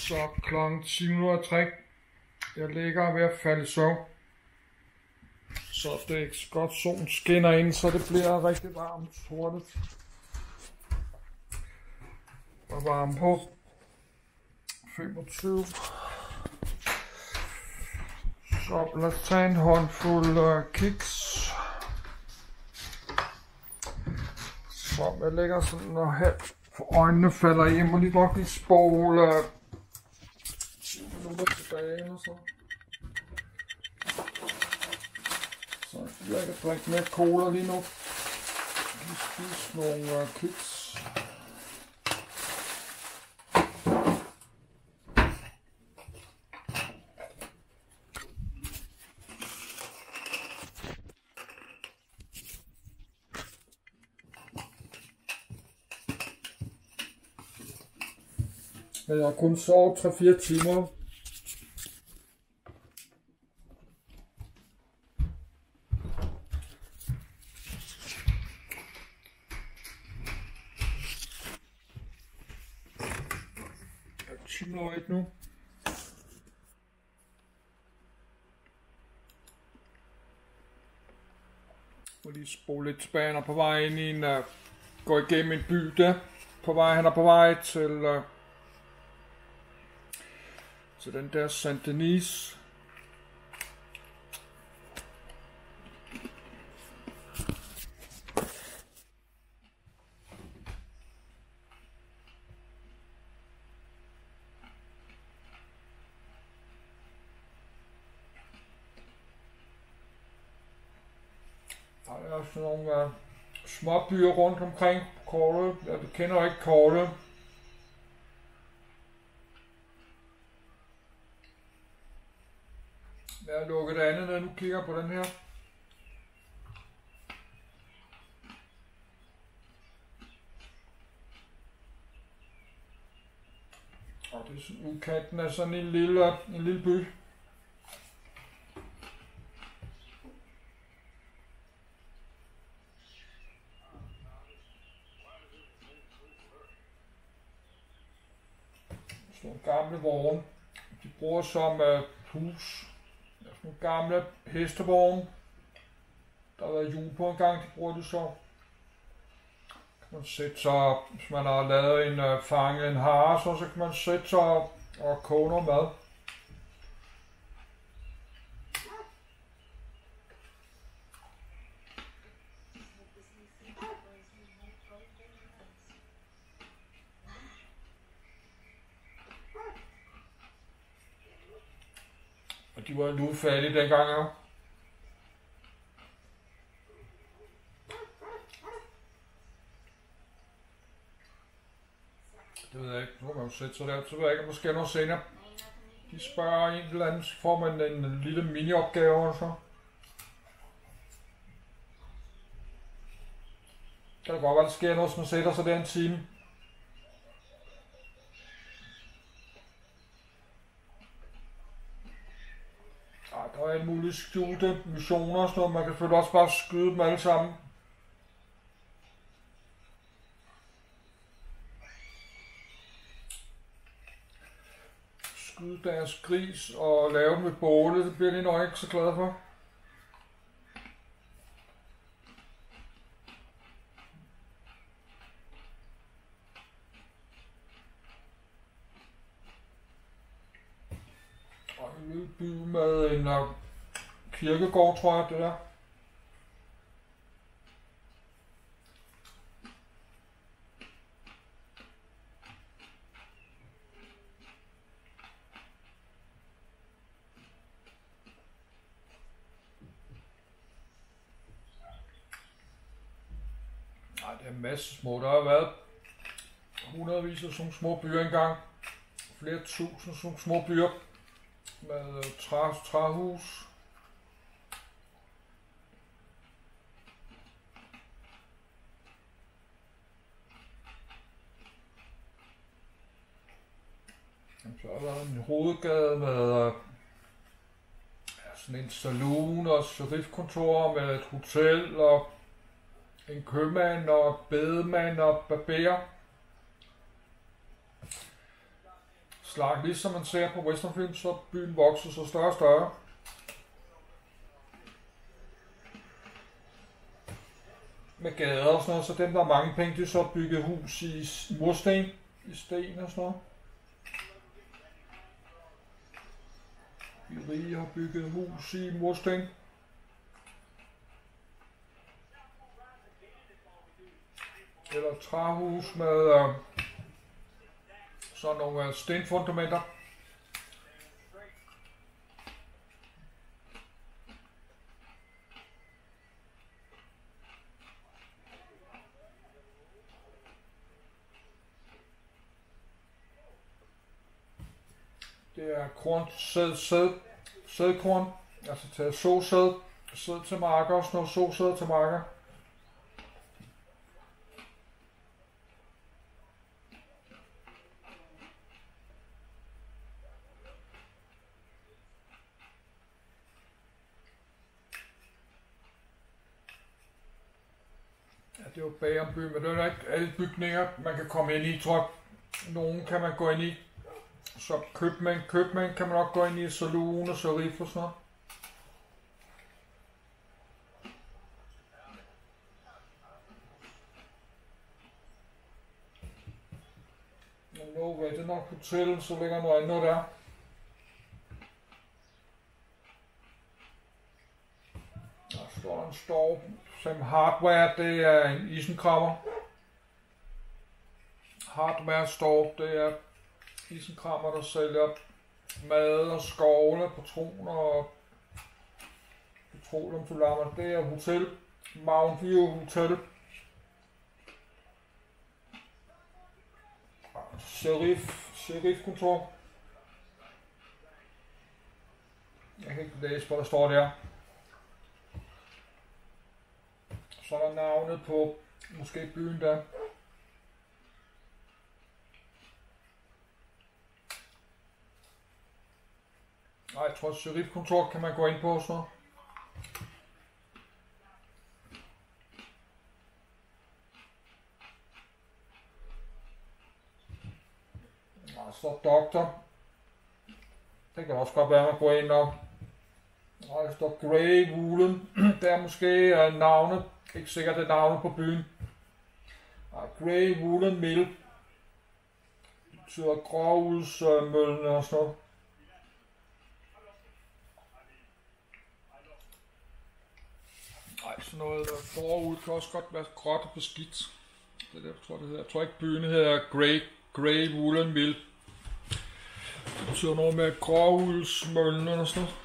Så klokken 10:03. Jeg ligger ved at falde i søvn. Så det er ikke så godt, solen skinner ind, så det bliver rigtig varmt, hurtigt. Og varme på 25. Så lad os tage en håndfuld kiks. Så jeg lægger sådan og her, for øjnene falder i. Jeg må lige godt lige spole 10 minutter tilbage eller så. Så jeg kan drikke mere cola lige nu. Lige spise nogle kiks. Jeg har kun sovet 3-4 timer. Jeg chiller ikke nu. Jeg må lige spole lidt tilbage. Han er på vej ind i en... går igennem en by der. Han er på vej til den der Saint-Denis. Der er også nogle små byer rundt omkring på kortet. Jeg kender ikke kortet. Jeg har lukket det andet, når jeg nu kigger på den her. Og det er sådan udkanten af sådan en lille by. Sådan nogle gamle vogne. De bruger som hus. Nogle gamle hestevogne. Der har været hjul på en gang, de bruger det så. Kan man sætte sig, hvis man har lavet fanget en hare, så kan man sætte sig og koge noget mad. Og de var ludfattige dengang, ja. Det ved jeg ikke. Nu kan man jo sætte sig der. Så ved jeg ikke, måske noget senere. De spørger en eller anden, så får man en lille mini-opgave og så. Kan det godt være, der sker noget, hvis man sætter sig der en time. Der er en mulig skjulte missioner og sådan noget. Man kan selvfølgelig også bare skyde dem alle sammen. Skyde deres gris og lave dem med bålet. Det bliver de nok ikke så glade for. En lille by med en kirkegård, tror jeg, det der. Nej, det er en masse små. Der har været hundredvis af sådan små byer engang. Flere tusind sådan små byer. Med træhus. Så er der en hovedgade med sådan en saloon og sheriffkontor med et hotel og en købmand og bedemand og barber. slag, ligesom man ser på westernfilm, så byen vokser så større og større. Med gader og sådan noget, så dem der har mange penge, de så bygget hus i mursten, i sten og sådan noget. De rige har bygget hus i mursten. Eller træhus med sådan nogle stenfundamenter. Det er korn, sædkorn, altså til såsæd, sæd til marker og sådan noget, såsæd til marker. Ja, det er jo bagom by, men det er ikke alle bygninger, man kan komme ind i, tror jeg. Nogle kan man gå ind i. Så købmænd kan man nok gå ind i, saloon og sharif og sådan noget. Nu er det nok hotel, så ligger noget andet der. Der står en store, som hardware, det er en isenkrammer. Hardware store, det er isenkrammer, der sælger mad og skovle, patroner og petroleumsfulammer. Det er hotel, Mount View Hotel. Sheriff-kontor. Jeg kan ikke læse, hvad der står der. Så er der navnet på måske byen der. Nej, jeg tror, sheriff-kontor kan man gå ind på så. Og så doktor. Det kan også godt være, at man går ind og der står Grey Woolen. Det er måske navnet. Ikke sikkert det er navnet på byen. Grey Woolen Mill. Det betyder gråuldsmøllene og sådan noget. Nej, sådan noget forud kan også godt være gråt og beskidt. Det er det, jeg tror, det hedder. Jeg tror ikke, byen hedder Grey Woolen Mill. Det betyder noget med gråuldsmøllene og sådan noget.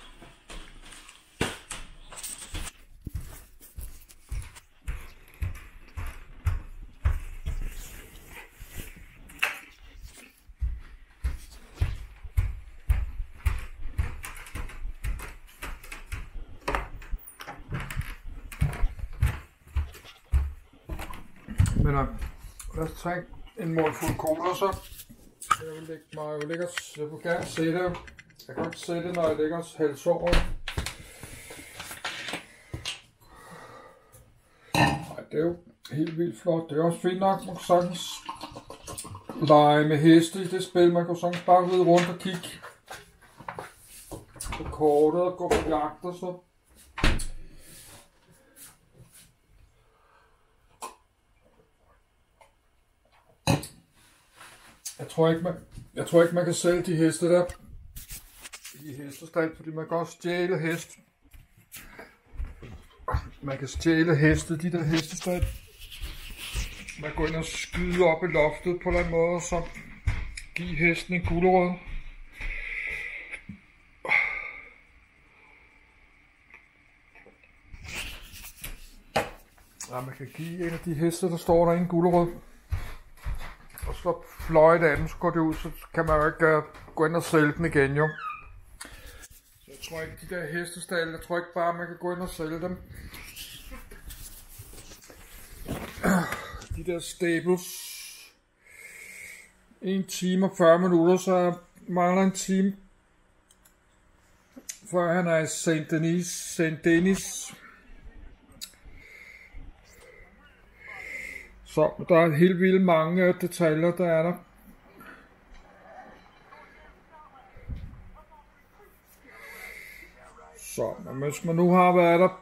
Men lad os tage en målfuld cola så. Jeg vil lægge mig, jeg vil gerne se det. Jeg kan godt se det, når jeg lægger hals over. Nej, det er jo helt vildt flot. Det er også fint nok, man kan sagtens lege med heste i det spil. Man kan sagtens bare ride rundt og kigge på kortet og gå på jagt og så. Jeg tror ikke man kan sælge de heste der i hestestald, fordi man kan også stjæle hest. Man kan stjæle heste, de der hestestald. Man går ind og skyder op i loftet på en eller anden måde, og så give hesten en gulerod. Ja, man kan give en af de heste, der står der en gulerod. Og så fløjt af dem, så går det ud, så kan man jo ikke gå ind og sælge den igen, jo. Så jeg tror ikke, de der hestestalde, jeg tror ikke bare, man kan gå ind og sælge dem. De der stables. 1 time og 40 minutter, så mangler en time, før han er i Saint Denis. Så der er helt vildt mange detaljer, der er der. Så, men hvis man nu har været der,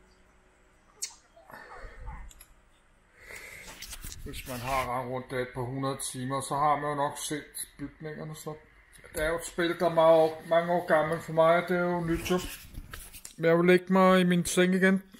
hvis man har rendt rundt der på 100 timer, så har man jo nok set bygningerne. Så det er jo et spil, der er mange år gammelt for mig, det er jo nyt jo. Men jeg vil lægge mig i min seng igen.